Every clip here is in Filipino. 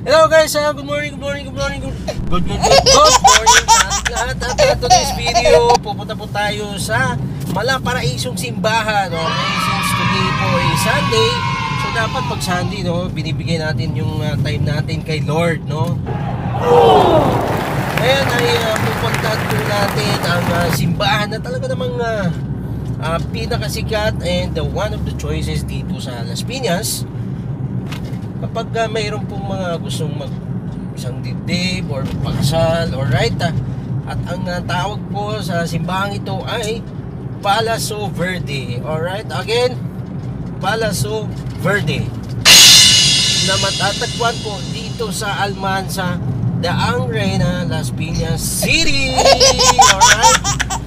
Hello guys, good morning sa lahat. At today's video, pupunta po tayo sa Malaparaisong simbahan. Okay, since today po ay Sunday, so dapat pag Sunday, no, binibigay natin yung time natin kay Lord, no. Ayan ay pupuntahan po natin ang simbahan na talaga namang pinakasikat and one of the choices dito sa Las Piñas. Kapag mayroon pong mga gustong isang dibdib or pakasal, alright, at ang tawag po sa simbahang ito ay Palaso Verde. Alright, again, Palaso Verde, na matatagpuan po dito sa Almanza, Daang Reyna, Las Piñas City. Alright.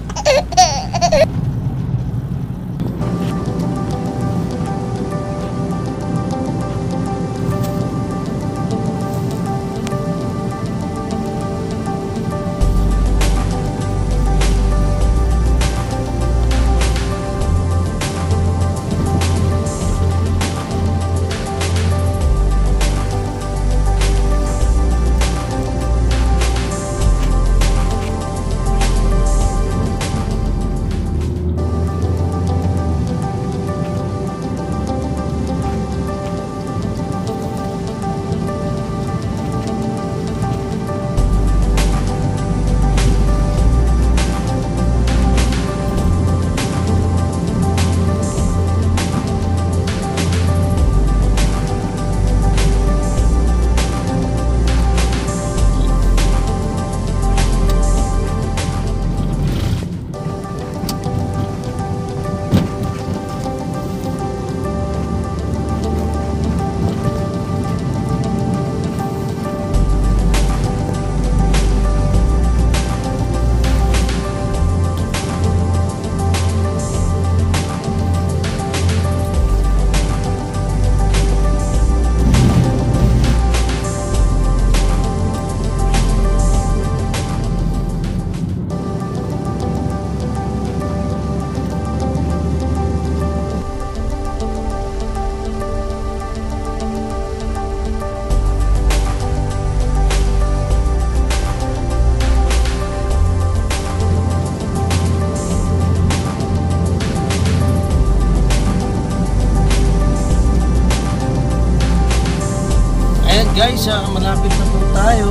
Guys, malapit na po tayo.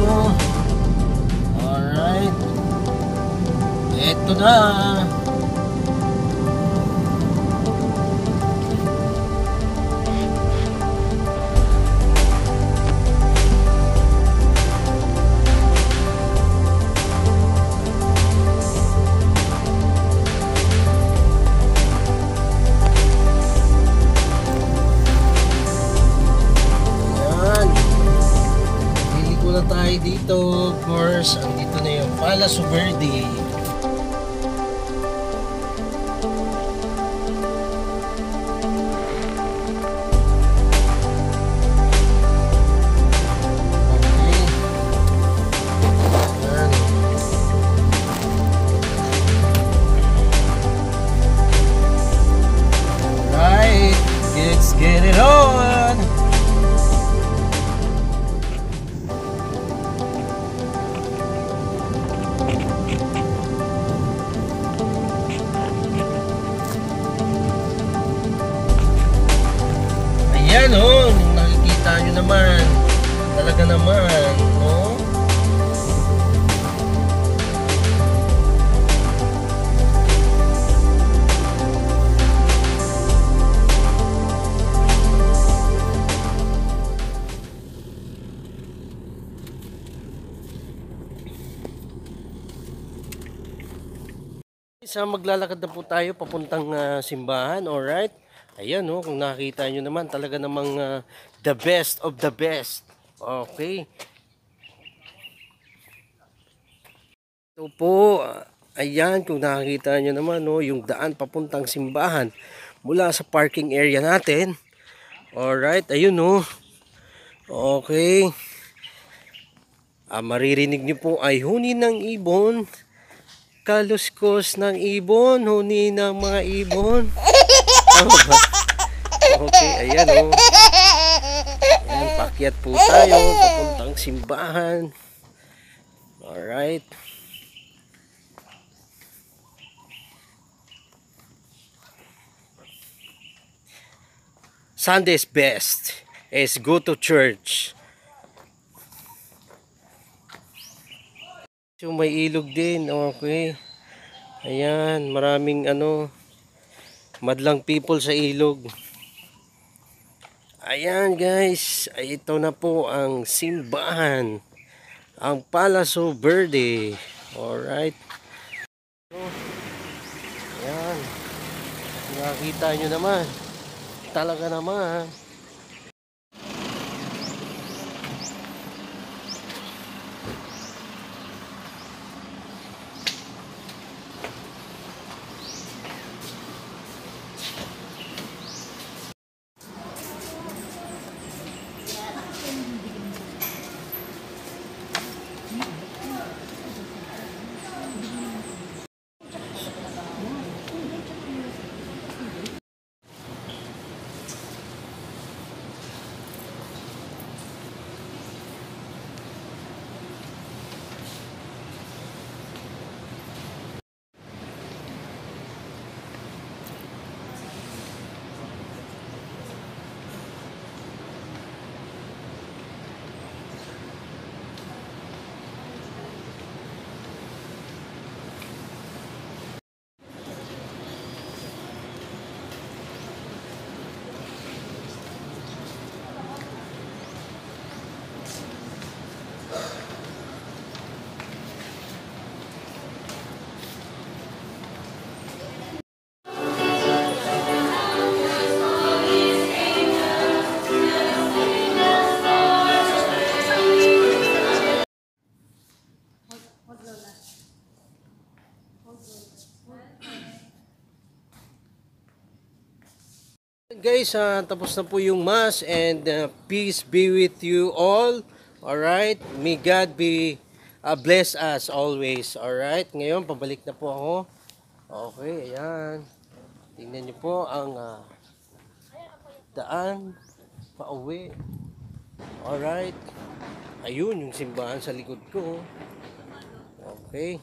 Alright, eto na. Tayo dito, of course, andito na yung Palaso Verde. Right, let's get it on. Ayan, oh, nakikita nyo naman, talaga naman, no? Isa maglalakad na po tayo papuntang simbahan, alright? Ayan, oh, kung nakita nyo naman, talaga namang the best of the best. Okay. Ito po, ayan, kung nakita nyo naman, oh, yung daan papuntang simbahan mula sa parking area natin. Alright, ayun, oh. Okay. Maririnig nyo po ay huni ng ibon, kaluskos ng ibon, huni ng mga ibon. Okay, ayan, oh. Ayan, pakyat po tayo papuntang simbahan. Alright. Sunday's best is go to church. So may ilog din, okay. Ayan, maraming madlang people sa ilog. Ayan guys, ito na po ang simbahan, ang Palaso Verde. Alright. Ayan, nakita nyo naman, talaga naman. Guys, tapos na po yung mass, and peace be with you all. Alright, may God be bless us always. Alright, ngayon pabalik na po ako. Okay, ayan. Tingnan nyo po ang daan pauwi. Alright, ayun yung simbahan sa likod ko. Okay.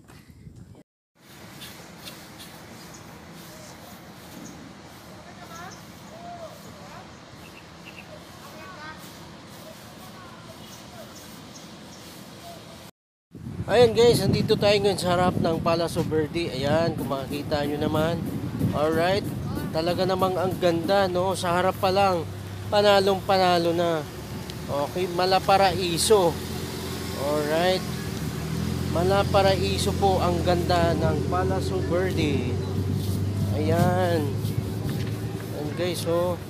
Ayan guys, nandito tayo ngayon sa harap ng Palaso Verde. Ayan, kung makikita nyo naman. Alright, talaga namang ang ganda, no? Sa harap pa lang, panalong panalo na. Okay, Malaparaiso. Alright, Malaparaiso po ang ganda ng Palaso Verde. Ayan. Ayan guys, oh.